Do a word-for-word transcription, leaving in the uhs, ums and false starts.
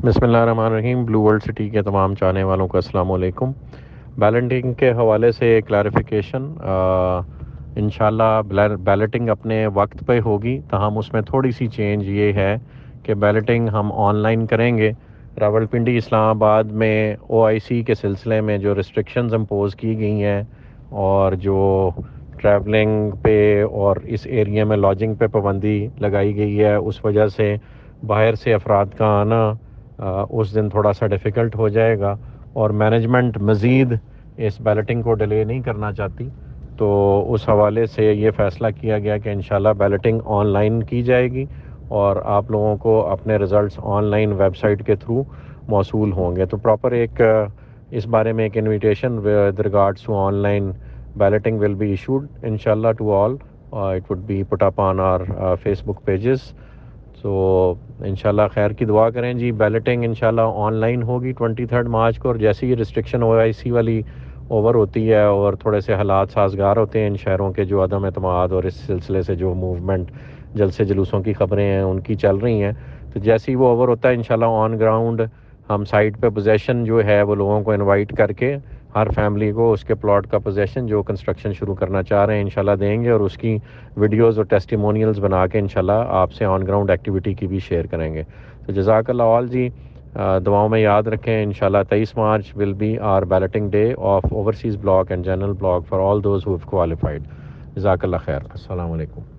بسم اللہ الرحمن الرحیم۔ بلو ورلڈ سٹی کے تمام چاہنے والوں کو السلام علیکم۔ بیلٹنگ کے حوالے سے کلیریفیکیشن، انشاءاللہ بیلٹنگ اپنے وقت پہ ہوگی، تاہم اس میں تھوڑی سی چینج یہ ہے کہ بیلٹنگ ہم آن لائن کریں گے۔ راولپنڈی اسلام آباد میں او آئی سی کے سلسلے میں جو ریسٹرکشنز امپوز کی گئی ہیں اور جو ٹریولنگ پہ اور اس ایریا میں لاجنگ پہ پابندی لگائی گئی ہے، اس وجہ سے باہر سے افراد کا آنا اس دن تھوڑا سا ڈیفیکلٹ ہو جائے گا، اور مینجمنٹ مزید اس بیلٹنگ کو ڈیلے نہیں کرنا چاہتی، تو اس حوالے سے یہ فیصلہ کیا گیا کہ انشاءاللہ بیلٹنگ آن لائن کی جائے گی اور آپ لوگوں کو اپنے results online website کے تھرو موصول ہوں گے۔ تو پراپر ایک اس بارے میں ایک invitation with regards to online balloting will be issued انشاءاللہ to all, it would be put up on our Facebook pages. تو انشاءاللہ خیر کی دعا کریں جی۔ بیلٹنگ انشاءاللہ آن لائن ہوگی ٹوئنٹی تھرڈ مارچ کو، اور جیسی یہ ریسٹرکشن او آئی سی والی اوور ہوتی ہے اور تھوڑے سے حالات سازگار ہوتے ہیں ان شہروں کے جو عدم اعتماد اور اس سلسلے سے جو موومنٹ جلسے جلوسوں کی خبریں ہیں ان کی چل رہی ہیں، تو جیسے ہی وہ اوور ہوتا ہے انشاءاللہ آن گراؤنڈ ہم سائٹ پہ پوزیشن جو ہے وہ لوگوں کو انوائٹ کر کے ہر فیملی کو اس کے پلاٹ کا پوزیشن جو کنسٹرکشن شروع کرنا چاہ رہے ہیں انشاءاللہ دیں گے، اور اس کی ویڈیوز اور ٹیسٹیمونیلز بنا کے انشاءاللہ آپ سے آن گراؤنڈ ایکٹیویٹی کی بھی شیئر کریں گے۔ تو جزاک اللہ آل جی، دعاؤں میں یاد رکھیں۔ انشاءاللہ تیئیس March will be are balloting day of overseas block and general block for all those who have qualified. جزاک اللہ خیر، السلام علیکم۔